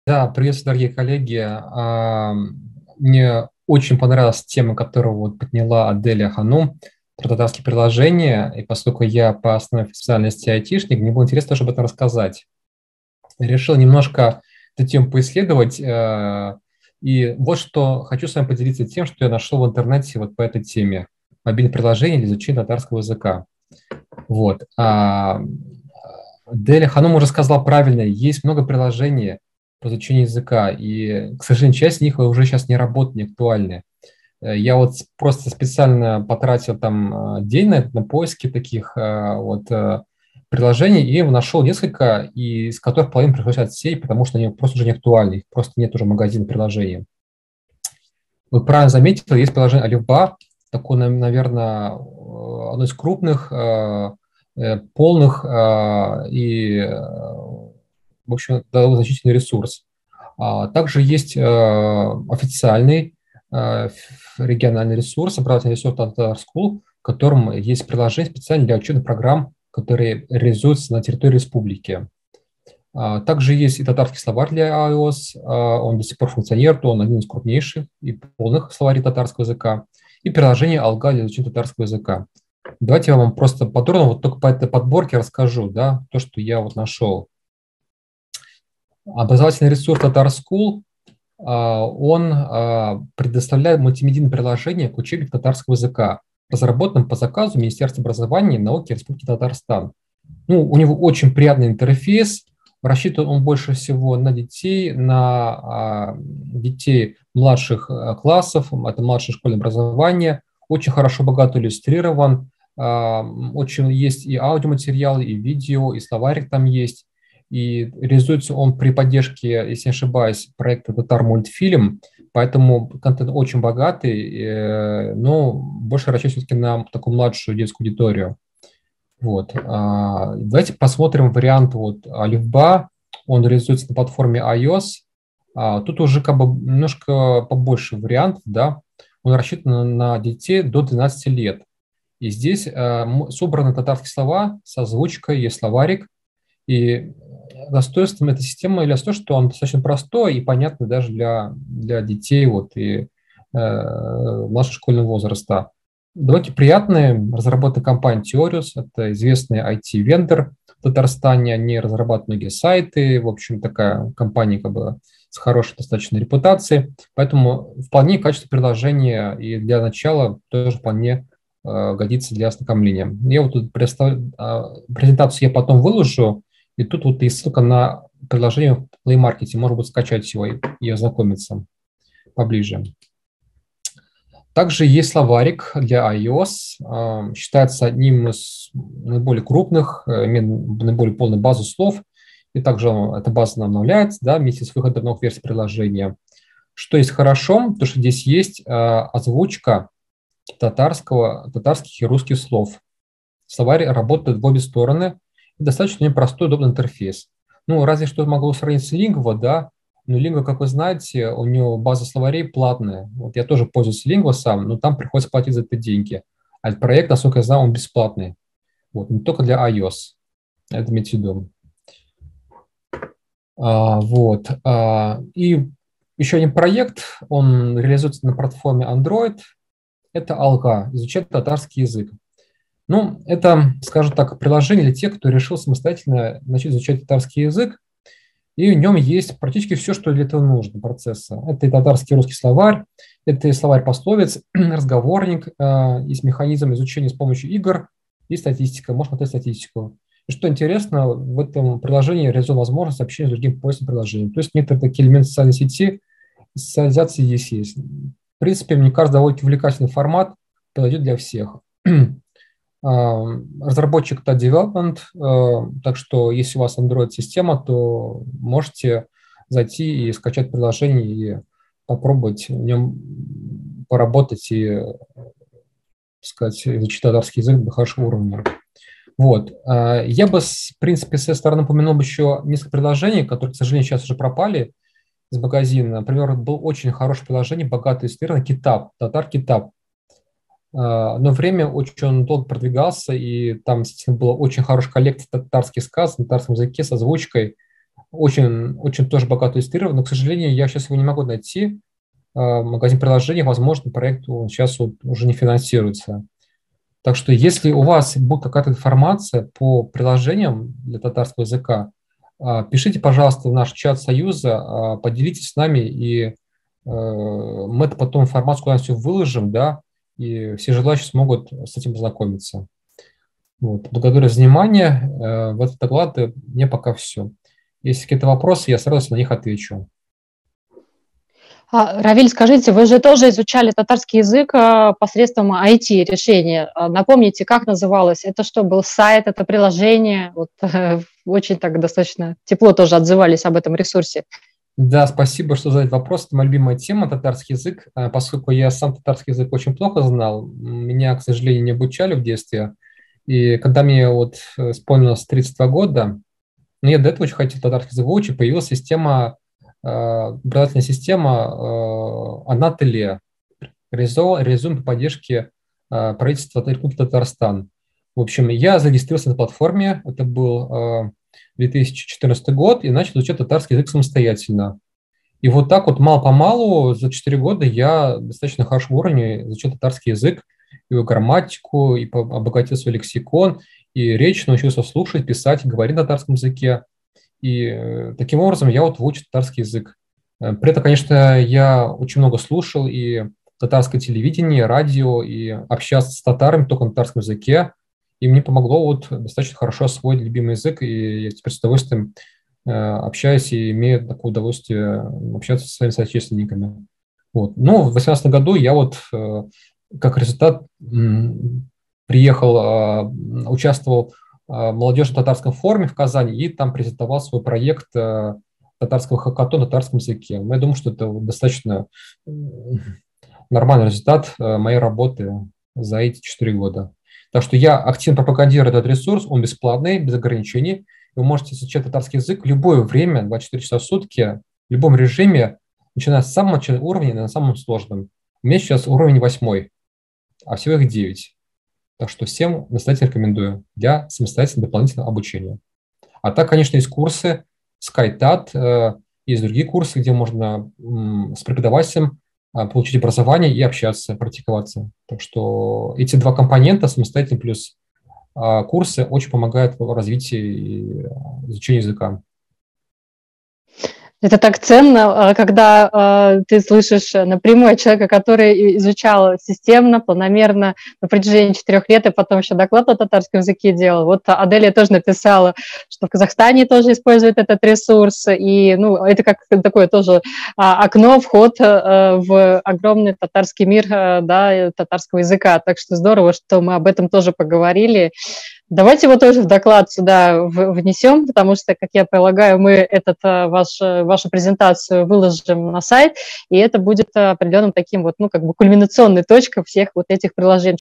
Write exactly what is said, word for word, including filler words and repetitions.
Да, приветствую, дорогие коллеги. А, Мне очень понравилась тема, которую вот подняла Аделя Ханум про татарские приложения. И поскольку я по основной специальности айтишник, мне было интересно тоже об этом рассказать. Решил немножко эту тему поисследовать. э, И вот что хочу с вами поделиться тем, что я нашел в интернете вот по этой теме. Мобильное приложение для изучения татарского языка. Вот. А, Деля Ханум уже сказала правильно, есть много приложений по изучению языка, и, к сожалению, часть из них уже сейчас не работает, не актуальны. Э, Я вот просто специально потратил там э, день на, это, на поиски таких э, вот э, приложений и нашел несколько, и из которых половину пришлось отсеять, потому что они просто уже не актуальны, их просто нет уже магазина приложений. Вы правильно заметили, есть приложение Alibaba, такое, наверное, одно из крупных, э, э, полных э, и, э, в общем, дало значительный ресурс. А Также есть э, официальный э, ф- региональный ресурс, образовательный ресурс Tatar School, в котором есть приложение специально для учебных программ, которые реализуются на территории республики. А, Также есть и татарский словарь для iOS, а, он до сих пор функционирует, он один из крупнейших и полных словарей татарского языка, и приложение Алга для изучения татарского языка. Давайте я вам просто подробно вот только по этой подборке расскажу, да, то, что я вот нашел. Образовательный ресурс Tatar School, а, он а, предоставляет мультимедийное приложение к учебнику татарского языка, разработанном по заказу Министерства образования и науки Республики Татарстан. Ну, у него очень приятный интерфейс, рассчитан он больше всего на детей, на а, детей младших а, классов, это младшее школьное образование, очень хорошо, богато иллюстрирован, а, очень есть и аудиоматериалы, и видео, и словарик там есть, и реализуется он при поддержке, если не ошибаюсь, проекта «Татар мультфильм», поэтому контент очень богатый, э, но больше рассчитан все-таки на такую младшую детскую аудиторию. Вот. а, Давайте посмотрим вариант вот Alibaba. Он реализуется на платформе iOS. А, Тут уже как бы немножко побольше вариантов, да. Он рассчитан на детей до двенадцати лет. И здесь а, м- собраны татарские слова с озвучкой, есть словарик. И достоинством этой системы является то, что он достаточно простой и понятный даже для, для детей вот, и э, младшего школьного возраста. Давайте приятные. Разработана компания Теориус, это известный ай ти-вендор в Татарстане, они разрабатывают многие сайты, в общем, такая компания как бы с хорошей достаточно репутацией, поэтому вполне качество приложения и для начала тоже вполне э, годится для ознакомления. Я вот тут представ... э, презентацию я потом выложу, и тут вот есть ссылка на приложение в Play Market, можно будет скачать его и, и ознакомиться поближе. Также есть словарик для iOS, э, считается одним из наиболее крупных, э, имеет наиболее полную базу слов, и также эта база обновляется, да, вместе с выходом новых версий приложения. Что есть хорошо, то что здесь есть э, озвучка татарского, татарских и русских слов. Словарь работает в обе стороны, и достаточно непростой, удобный интерфейс. Ну, разве что могу сравнить с Lingua, да, но Lingua, как вы знаете, у него база словарей платная. Вот я тоже пользуюсь Lingua сам, но там приходится платить за это деньги. А этот проект, насколько я знаю, он бесплатный. Вот, не только для iOS. Это имейте в виду. А, вот. А, и еще один проект, он реализуется на платформе Android. Это Алга, изучать татарский язык. Ну, это, скажем так, приложение для тех, кто решил самостоятельно начать изучать татарский язык, и в нем есть практически все, что для этого нужно, процесса. Это и татарский и русский словарь, это и словарь пословиц, разговорник, э, есть механизм изучения с помощью игр и статистика, можно смотреть статистику. И что интересно, в этом приложении реализована возможность общения с другим поисковым приложением. То есть некоторые такие элементы социальной сети, социализации здесь есть. В принципе, мне кажется, довольно увлекательный формат, подойдет для всех. Разработчик Tad Development, так что если у вас Android-система, то можете зайти и скачать приложение и попробовать в нем поработать и, так сказать, изучить татарский язык до хорошего уровня. Вот. Я бы, в принципе, с этой стороны упомянул бы еще несколько приложений, которые, к сожалению, сейчас уже пропали из магазина. Например, было очень хорошее приложение, богато иллюстрировано, Китап, Татар Китап. Одно время очень долго продвигался, и там, естественно, была очень хорошая коллекция татарских сказок на татарском языке с озвучкой. очень, очень тоже богато иллюстрирован, но, к сожалению, я сейчас его не могу найти. Магазин приложений, возможно, проект сейчас вот уже не финансируется. Так что если у вас будет какая-то информация по приложениям для татарского языка, пишите, пожалуйста, в наш чат Союза, поделитесь с нами, и мы это потом информацию куда-нибудь выложим, да, и все желающие смогут с этим познакомиться. Вот. Благодарю за внимание. В этот доклад мне пока все. Если какие-то вопросы, я сразу на них отвечу. А, Равиль, скажите, вы же тоже изучали татарский язык посредством ай ти-решения. Напомните, как называлось? Это что, был сайт, это приложение? Вот, очень так достаточно тепло тоже отзывались об этом ресурсе. Да, спасибо, что задали вопрос. Это моя любимая тема, татарский язык. Поскольку я сам татарский язык очень плохо знал, меня, к сожалению, не обучали в детстве. И когда мне вот исполнилось тридцать два года, ну, я до этого очень хотел татарский язык выучить, появилась система, образовательная система «Она-Теле», реализуем по поддержке правительства Республики Татарстан. В общем, я зарегистрировался на платформе, это был две тысячи четырнадцатый год, и начал изучать татарский язык самостоятельно. И вот так вот мало-помалу за четыре года я достаточно хорошем уровне изучил татарский язык, его грамматику, и обогатил свой лексикон, и речь научился слушать, писать, говорить на татарском языке. И таким образом я вот выучил татарский язык. При этом, конечно, я очень много слушал и татарское телевидение, радио, и общался с татарами только на татарском языке. И мне помогло вот достаточно хорошо освоить любимый язык, и я теперь с удовольствием общаюсь и имею такое удовольствие общаться со своими соотечественниками. Вот. Ну, в две тысячи восемнадцатом году я вот как результат приехал, участвовал в молодежном татарском форуме в Казани и там презентовал свой проект татарского хакатона на татарском языке. Я думаю, что это достаточно нормальный результат моей работы за эти четыре года. Так что я активно пропагандирую этот ресурс, он бесплатный, без ограничений. Вы можете изучать татарский язык в любое время, двадцать четыре часа в сутки, в любом режиме, начиная с самого начального уровня и на самом сложном. У меня сейчас уровень восьмой, а всего их девять. Так что всем настоятельно рекомендую для самостоятельного дополнительного обучения. А так, конечно, есть курсы SkyTat, есть другие курсы, где можно с преподавателем получить образование и общаться, практиковаться. Так что эти два компонента, самостоятельный плюс курсы, очень помогают в развитии и изучению языка. Это так ценно, когда ты слышишь напрямую от человека, который изучал системно, планомерно на протяжении четырех лет, и потом еще доклад на татарском языке делал. Вот Аделия тоже написала, что в Казахстане тоже используют этот ресурс, и ну, это как такое тоже окно, вход в огромный татарский мир, да, татарского языка. Так что здорово, что мы об этом тоже поговорили. Давайте его тоже в доклад сюда внесем, потому что, как я полагаю, мы этот, ваш, вашу презентацию выложим на сайт, и это будет определенным таким вот, ну, как бы кульминационной точкой всех вот этих приложений.